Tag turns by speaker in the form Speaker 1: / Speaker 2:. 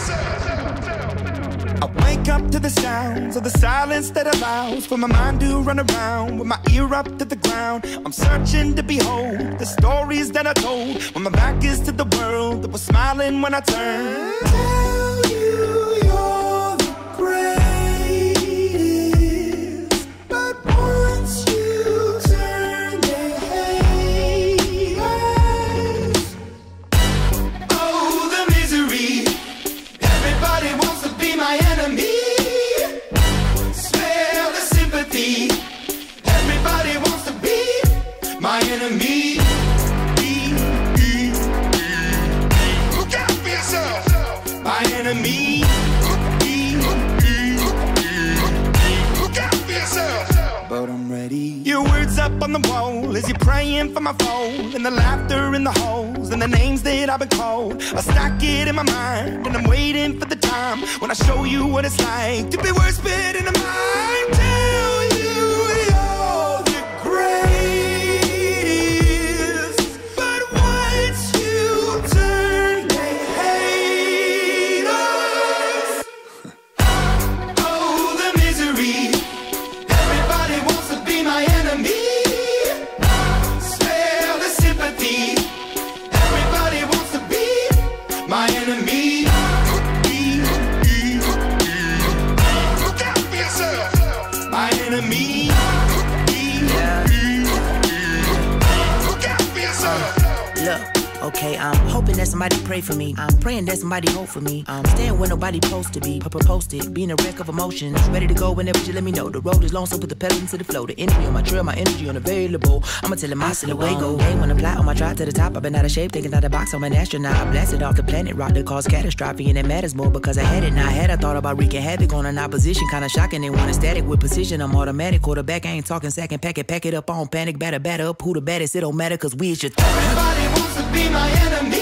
Speaker 1: I wake up to the sounds of the silence that allows for my mind to run around with my ear up to the ground. I'm searching to behold the stories that I told when my back is to the world that was smiling when I turned. Tell you you're the greatest, but once you turn they hate us. Oh, the misery. Everybody wants to be my enemy. Smell the sympathy. Everybody wants to be my enemy. Look out for yourself. My enemy. Look out for yourself. But I'm ready. Your words up on the wall as you're praying for my phone, and the laughter in the holes and the names that I've been called. I stack it in my mind and I'm waiting for the time when I show you what it's like to be worse fit in the mind. Tell you you're the greatest, but once you turn they hate us. Oh, the misery. Everybody wants to be my enemy. Spare the sympathy. Everybody wants to be my enemy. Look out for yourself. My enemy. Look out for yourself.
Speaker 2: Look, okay, I'm hoping that somebody pray for me. I'm praying that somebody hope for me. I'm staying where nobody supposed to be. Posted, being a wreck of emotions. Ready to go whenever you let me know. The road is long, so put the pedal into the flow. The energy on my trail, my energy unavailable. I'ma tell him I still away go. Hey, when I fly on my drive to the top, I've been out of shape, thinking out the box. I'm an astronaut. I blasted off the planet, rock that caused catastrophe, and it matters more because I had it. Now I had I thought about wreaking havoc on an opposition, kinda shocking. They want a static with precision. I'm automatic, quarterback. I ain't talking second pack it up on panic, batter up. Who the baddest? It don't matter, cause we is your
Speaker 1: Everybody wants to be my enemy.